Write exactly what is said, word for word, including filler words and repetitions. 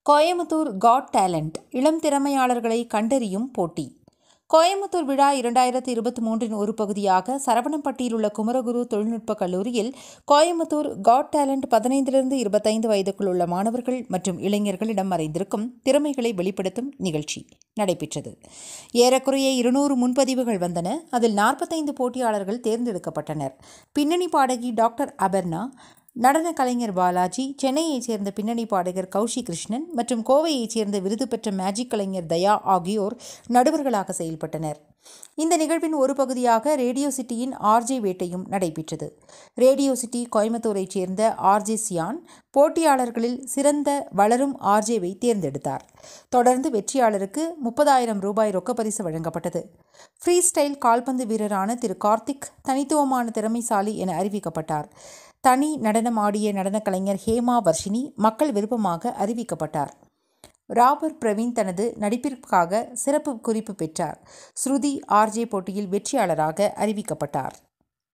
Coimbatore God talent இளம் திறமையாளர்களை கண்டறியும் போட்டி. கோயமுத்தூர் விழா இரண்டாயிரத்தி இருபத்தி மூன்றின் ஒரு பகுதியாக சரவணம்பட்டியில் உள்ள குமரகுரு தொழில்நுட்ப கல்லூரியில் கோயமுத்தூர் காட் டேலண்ட் பதினைந்திலிருந்து இருபத்தைந்து வயதுக்குள் உள்ள மாணவர்கள் மற்றும் இளைஞர்களிடம் மறைந்திருக்கும் திறமைகளை வெளிப்படுத்தும் நிகழ்ச்சி நடைபெற்றது. ஏறக்குறைய இருநூறு முன்பதிவுகள் வந்தன. அதில் நாற்பத்தைந்து போட்டியாளர்கள் தேர்ந்தெடுக்கப்பட்டனர். பின்னணி பாடகி டாக்டர் அபர்ணா, நடன கலைஞர் பாலாஜி, சென்னையைச் சேர்ந்த பின்னணி பாடகர் கௌஷி கிருஷ்ணன் மற்றும் கோவையைச் சேர்ந்த விருது பெற்ற மேஜிக் கலைஞர் தயா ஆகியோர் நடுவர்களாக செயல்பட்டனர். இந்த நிகழ்வின் ஒரு பகுதியாக ரேடியோ சிட்டியின் ஆர்ஜே வேட்டையும் நடைபெற்றது. ரேடியோ சிட்டி கோயம்புத்தூரைச் சேர்ந்த ஆர்ஜே சியான் போட்டியாளர்களில் சிறந்த வளரும் ஆர்ஜேவை தேர்ந்தெடுத்தார். தொடர்ந்து வெற்றியாளருக்கு முப்பதாயிரம் ரூபாய் ரொக்கப்பரிசு வழங்கப்பட்டது. ஃப்ரீ ஸ்டைல் கால்பந்து வீரரான திரு கார்த்திக் தனித்துவமான திறமைசாலி என அறிவிக்கப்பட்டார். தனி நடனம் ஆடிய நடன கலைஞர் ஹேமா வர்ஷினி மக்கள் விருப்பமாக அறிவிக்கப்பட்டார். ராபர் பிரவீன் தனது நடிப்பிற்காக சிறப்பு குறிப்பு பெற்றார். ஸ்ருதி ஆர்ஜே போட்டியில் வெற்றியாளராக அறிவிக்கப்பட்டார்.